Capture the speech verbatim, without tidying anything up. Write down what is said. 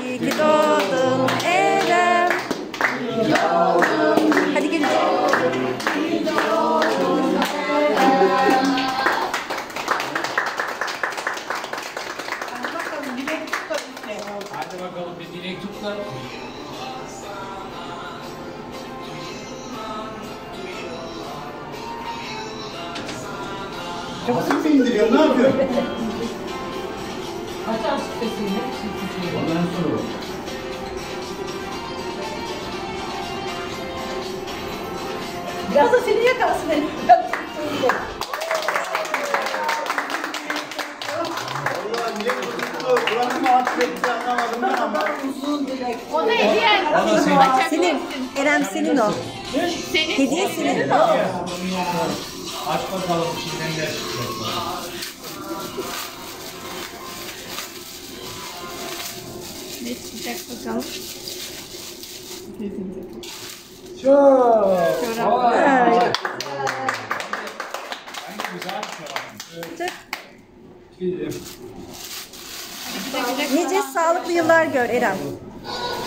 İyi ki doğdun Eren. Hadi gelin. İyi ki doğdun Eren. Hadi bakalım dilek tut da işte. Hadi bakalım bir dilek tut da. Nasıl mı indiriyor? Ne yapıyor? Açar sesini. Ondan sonra. Biraz da seni yakalasın. Allah dilek tuttu. Buranın mı atletti anlamadım ben ama. Uzun dilek. O da hediye. O da senin. Senin. Eren senin o. Senin. Hediye senin. Aç bakalım içinden ne çıkacak. Ne çıkacak bakalım. Çok. Çorap. Ay. Hangi güzel çorap. Nice sağlıklı yıllar gör Eren.